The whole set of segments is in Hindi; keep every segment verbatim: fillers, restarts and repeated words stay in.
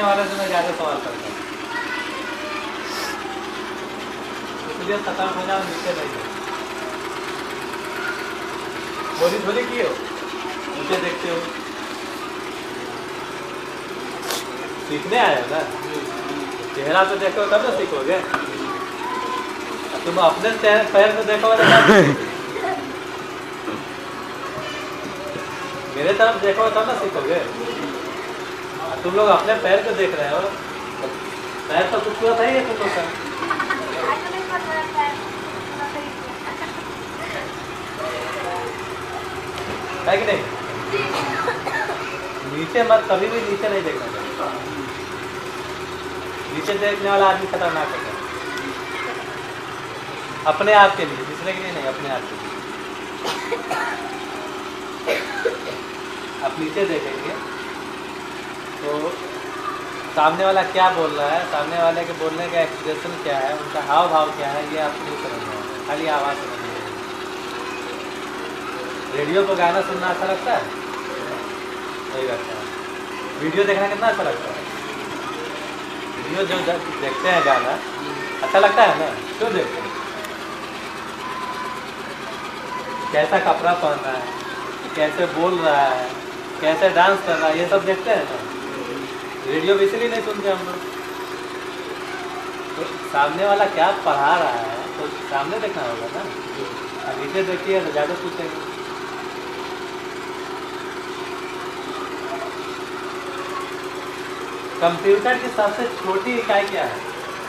वाले से मैं ज़्यादा सवाल करता हूँ, इसलिए सतर्क हो जाओ, नीचे नहीं हो। बोली थोड़ी की हो, नीचे देखते हो। सीखने आए हो ना, चेहरा तो देखो तब ना सीखोगे। तुम अपने पैर को देखो मेरे तरफ देखो तब ना सीखोगे। तुम लोग अपने पैर को देख रहे हो, पैर तो खूबसूरत है ही तुम लोग का, है कि नहीं? नीचे मत, कभी भी नीचे नहीं देखना चाहिए। नीचे देखने वाला आदमी खतरनाक होता है, अपने आप के लिए, दूसरे के लिए नहीं, अपने आप के लिए। आप नीचे देखेंगे तो सामने वाला क्या बोल रहा है, सामने वाले के बोलने का एक्सप्रेशन क्या है, उनका हाव भाव क्या है, ये आपको नहीं समझना है, खाली आवाज़ समझनी है। रेडियो पर गाना सुनना अच्छा लगता है? नहीं लगता है। वीडियो देखना कितना अच्छा लगता है? वीडियो जो देखते हैं गाना अच्छा लगता है ना, क्यों देखते हैं? कैसा कपड़ा पहन रहा है, कैसे बोल रहा है, कैसे डांस कर रहा है, ये सब देखते हैं ना। रेडियो भी इसलिए नहीं सुनते हम लोग, तो सामने वाला क्या पढ़ा रहा है तो सामने देखना होगा ना। अब नीचे देखिए तो ज़्यादा पूछेंगे। कंप्यूटर की सबसे छोटी इकाई क्या है?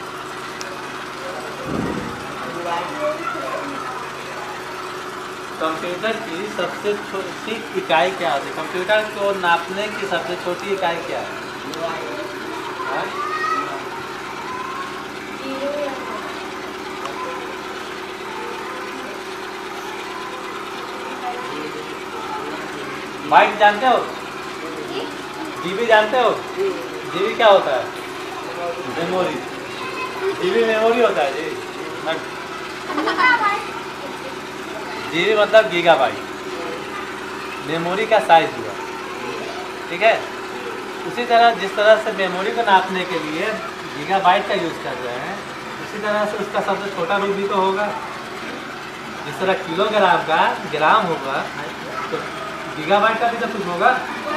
कंप्यूटर की सबसे छोटी इकाई क्या होती है? कंप्यूटर को नापने की सबसे छोटी इकाई क्या है? हाँ? बाइट जानते हो? जीबी जानते हो? जीबी क्या होता है? मेमोरी। जीबी मेमोरी होता है जी। जीबी मतलब गीगाबाइट, मेमोरी का साइज हुआ, ठीक है। उसी तरह जिस तरह से मेमोरी को नापने के लिए गीगाबाइट का यूज़ कर रहे हैं, उसी तरह से उसका सबसे छोटा रूप भी तो होगा। जिस तरह किलोग्राम का ग्राम होगा तो गीगाबाइट का भी तो कुछ होगा।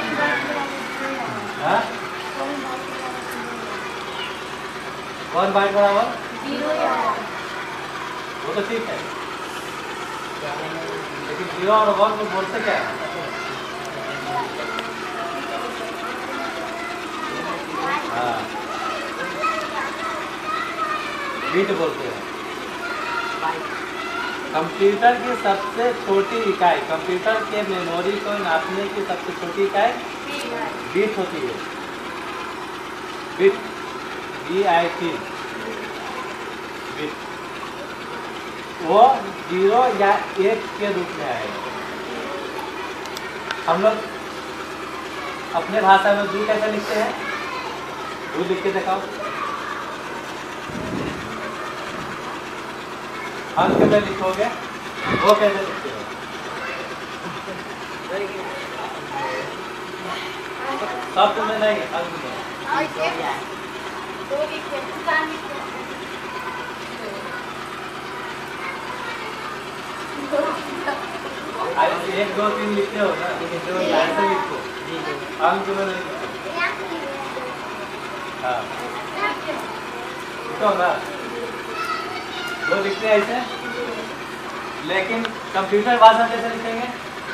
हाँ? कौन बाइट बराबर? वो तो ठीक है, लेकिन जीरो और वन को बोलते क्या है? हाँ, बीट बोलते हैं। कंप्यूटर की सबसे छोटी इकाई, कंप्यूटर के मेमोरी को नापने की सबसे छोटी इकाई बीट होती है। Bit, B I T, bit. वो जीरो या एक के रूप में आएगा। हम लोग अपने भाषा में दू कैसे लिखते हैं? दू लिख के दिखाओ। अंक में लिखोगे, वो कैसे लिखते हो? शब्द में नहीं, अंक में। एक दो तीन लिखते हो ना, जो लाइन से लिखो, अंक में नहीं लिखो। हाँ, लिखो ना, दो लिखते हैं ऐसे। लेकिन कंप्यूटर भाषा कैसे लिखेंगे?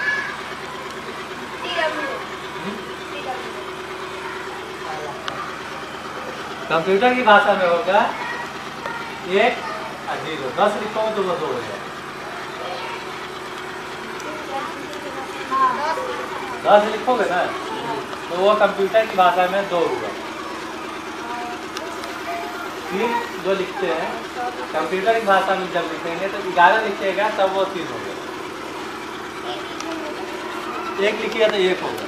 कंप्यूटर की भाषा में होगा एक जीरो, दस लिखोगे तो वो दो हो जाएगा। दस लिखोगे ना तो वो कंप्यूटर की भाषा में दो होगा। तीन जो लिखते हैं कंप्यूटर की भाषा में जब लिखेंगे तो ग्यारह लिखिएगा तब वो तीन होगा। एक लिखिएगा तो एक होगा।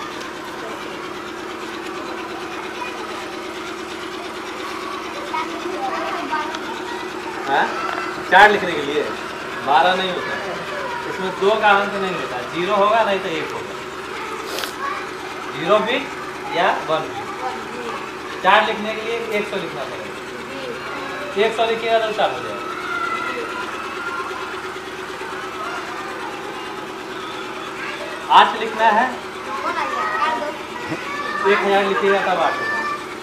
हाँ? चार लिखने के लिए बारह नहीं होता, इसमें दो का अंक नहीं होता, जीरो होगा नहीं तो एक होगा। जीरो बिट या वन बिट। चार लिखने के लिए एक सौ लिखना पड़ेगा। एक सौ लिखिएगा तो चार हो जाएगा। आठ लिखना है, एक हजार लिखिएगा तब आठ होगा।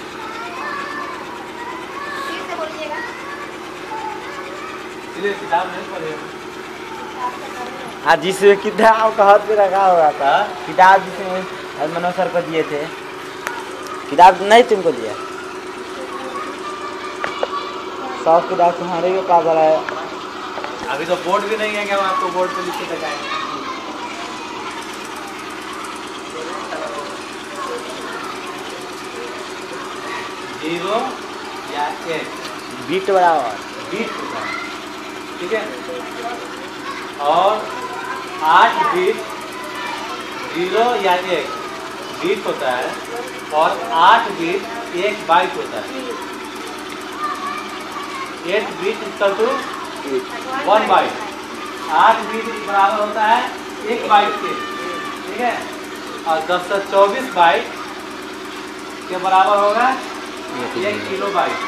इसलिए किताब नहीं पढ़ेगा। हाँ, जिसमें किताब का हाथ पे रखा हुआ था, किताब जिसमें मनोज सर को दिए थे, किताब नहीं तुमको दिया? सब किताब तुम्हारे भी पास वाला है। अभी तो बोर्ड भी नहीं है कि हम आपको बोर्ड पे लिख के दिखाएंगे। जीरो या एक बीट बराबर बीट होता है, ठीक है। और आठ बीट जीरो या एक बीट होता है, और आठ बीट एक बाइट होता है। Eight bit equal to one byte. आठ बीट बराबर होता है एक बाइट के, ठीक है। और दस सौ चौबीस बाइट के बराबर होगा एक किलो बाइट।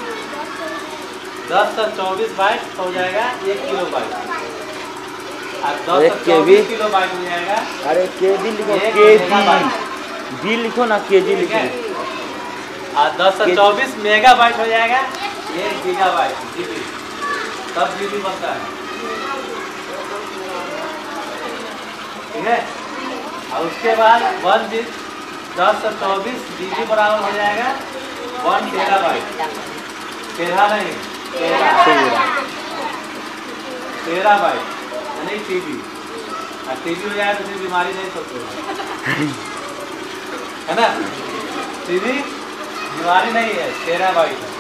दस सौ चौबीस बाइट हो जाएगा एक किलो बाइट, और दस सौ चौबीस किलो बाइट हो जाएगा। अरे केजी लिखो, केजी बी लिखो ना, केजी लिखो। और दस सौ चौबीस मेगा बाइट हो जाएगा एक गीगा बाइट, जीबी। तब जीबी बनता है, ठीक है। और उसके बाद वन जी दस सौ चौबीस जीबी बराबर हो जाएगा वन टेरा बाइट। तेरह नहीं, तेरह बाइट यानी टीबी। और टीबी हो जाए तो फिर बीमारी नहीं सोचते है ना। टीबी बीमारी नहीं है, तेरह बाइट है।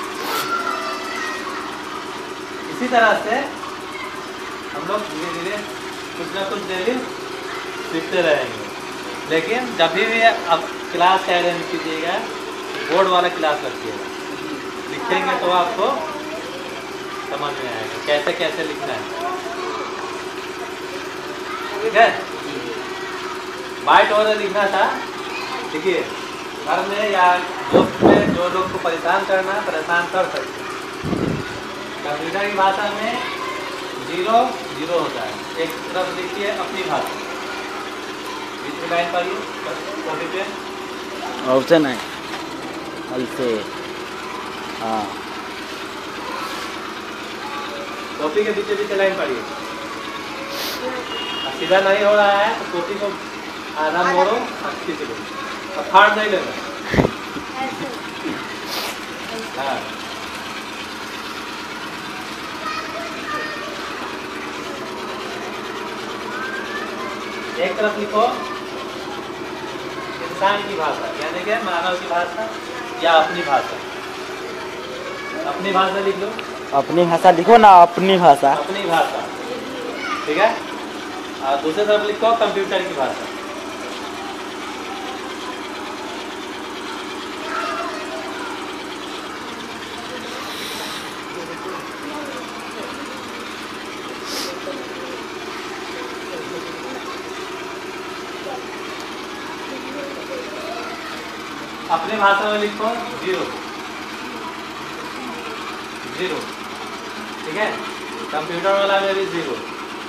इसी तरह से हम लोग धीरे धीरे कुछ ना कुछ डेली सीखते रहेंगे। लेकिन जब भी आप क्लास अटेंड कीजिएगा, बोर्ड वाला क्लास रखिएगा। लिखेंगे तो आपको समझ में आएगा कैसे कैसे लिखना है, ठीक है। बाइट ऑर्डर लिखना था, देखिए घर में या दोस्त में जो लोग को परेशान करना है परेशान कर सकते हैं। कंप्यूटर की भाषा में जीरो जीरो होता है। एक तरफ लिखिए अपनी भाषा, बीच में लाइन पढ़िए कॉपी पे, ऑप्शन है ऐसे। हाँ, कॉपी के बीच बीच लाइन पढ़िए। सीधा नहीं हो रहा है तो कॉपी को आधा मोड़ो और खींच लो, और फाड़ नहीं लेना। हाँ, एक तरफ लिखो इंसान की भाषा, यानी कि मानव की भाषा या अपनी भाषा। अपनी भाषा लिख लो, अपनी भाषा लिखो ना, अपनी भाषा, अपनी भाषा, ठीक है। और दूसरी तरफ लिखो कंप्यूटर की भाषा। अपनी भाषा में लिखो जीरो जीरो, ठीक है। कंप्यूटर वाला में भी जीरो,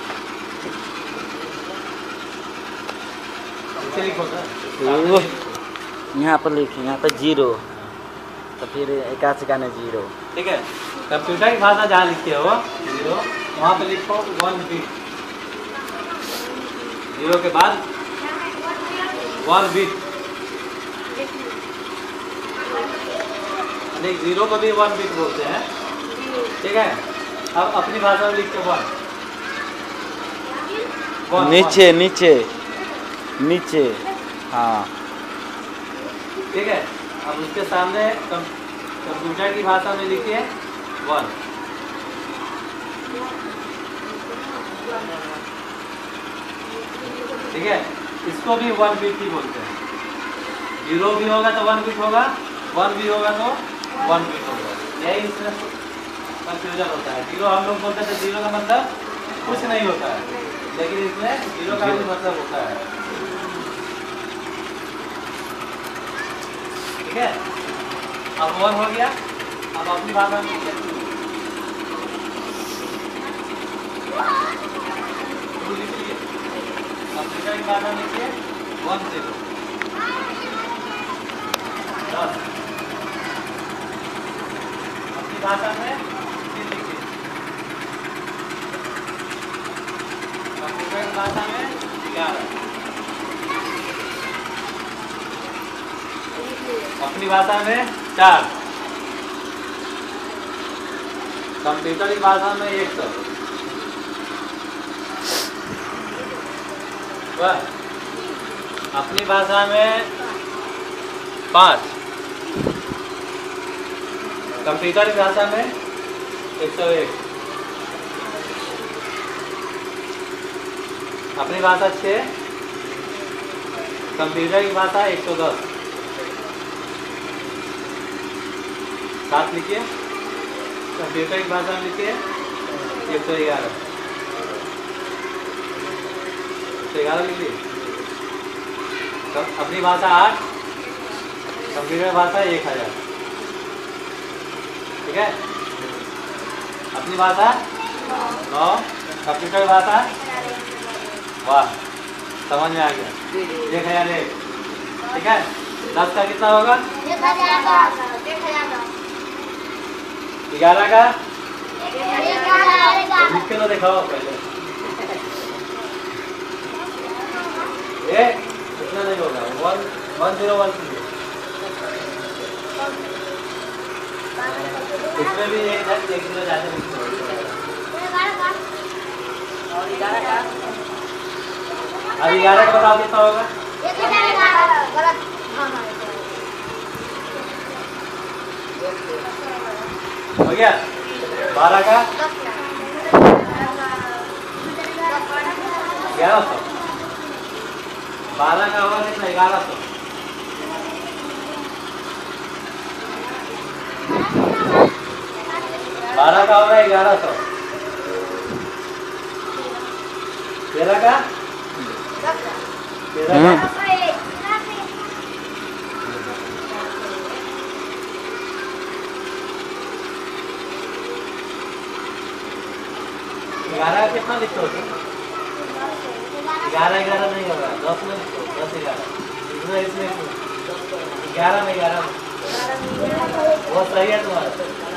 इसे लिखो ना। यहाँ पर लिखें, यहाँ पर जीरो, तो फिर एकासी का नहीं जीरो, ठीक है। कंप्यूटर की भाषा जहाँ लिखे हो जीरो, वहाँ पे लिखो वन बीट। जीरो के बाद वन बीट, नहीं जीरो को भी वन बीट बोलते हैं, ठीक है। अब अपनी भाषा में लिखते वन, वन नीचे नीचे नीचे, हाँ, ठीक है। अब उसके सामने कम, कंप्यूटर की भाषा में लिखिए वन, ठीक है। इसको भी वन बीट ही बोलते हैं। जीरो भी होगा तो वन बीट होगा, वन भी होगा तो वन बीट होगा। यही इसमें कंफ्यूजन होता है। जीरो हम लोग बोलते थे, जीरो का मतलब कुछ नहीं होता है, लेकिन इसमें जीरो का भी मतलब होता है, ठीक है। अब वन हो गया। अब अपनी भाषा में लिखिए टू लिखिए। कंप्यूटर की भाषा में लिखिए वन जीरो दस। अपनी भाषा में तीन लिखिए। कंप्यूटर की भाषा में ग्यारह। अपनी भाषा में चार। कंप्यूटर की भाषा में एक सौ। अपनी भाषा में पाँच। कंप्यूटर की भाषा में एक सौ एक। अपनी भाषा छः। कंप्यूटर की भाषा एक सौ दस। सात लिखिए। कंप्यूटर की भाषा में लिखिए एक सौ ग्यारह। एक सौ ग्यारह लिखिए। अपनी भाषा आठ। कंप्यूटर भाषा एक हजार। ठीक है। अपनी भाषा नौ। कंप्यूटर भाषा वाह समझ में आ गया। एक हजार एक। ठीक है। दस का कितना होगा? ग्यारह का लिख के तो दिखाओ पहले। ए इतना नहीं होगा। One one zero one zero. इसमें भी एक एक जीरो ज्यादा लिखते हो। अब ग्यारह का बताओ कितना होगा? हो गया। बारह का ग्यारह सौ। बारह का होगा कितना? ग्यारह सौ। बारह का होगा ग्यारह सौ। तेरह का तेरह का ग्यारह का कितना लिखते हो? ग्यारह ग्यारह नहीं होगा। दस में लिखो। दस ग्यारह इसमें इसमें ग्यारह में ग्यारह में वो सही है तुम्हारा।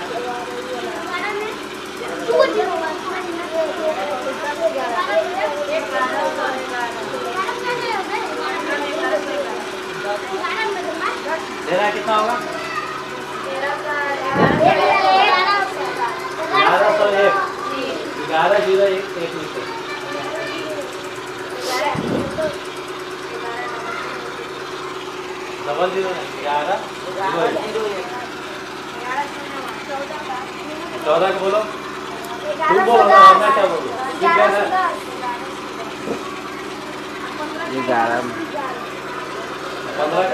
तेरह कितना होगा? ग्यारह सौ एक। ग्यारह जीरो एक एक लिखो। डबल जीरो नहीं। ग्यारह जीरो एक। चौदह को बोलो। तुम बोलो ना। मैं क्या बोलूँ? ठीक है ना। ग्यारह। पंद्रह का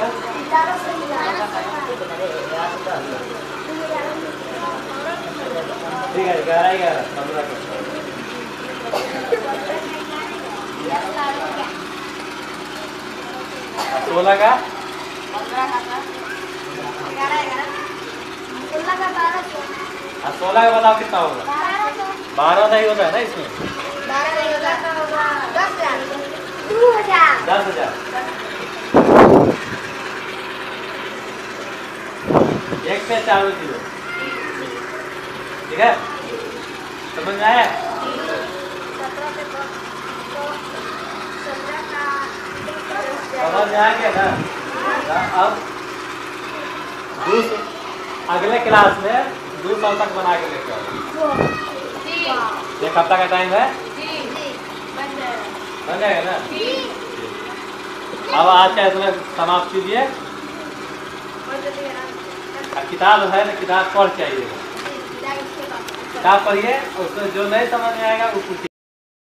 ठीक है। ग्यारह ग्यारह पंद्रह का। सोलह का सोलह का बताओ कितना होगा? बारह नहीं होता है ना इसमें। दस हजार। एक से चार जीरो। ठीक है। समझ में आया? समझ में आ गया ना? अब अगले क्लास में दो सौ तक बना के लेके आओ। एक हफ्ता का टाइम है। बन जाएगा ना? अब आज का इसमें समाप्त कीजिए। किताब है ना, किताब पढ़ के आइएगा। किताब पढ़िए। उसमें जो नहीं समझ में आएगा वो पूछिए।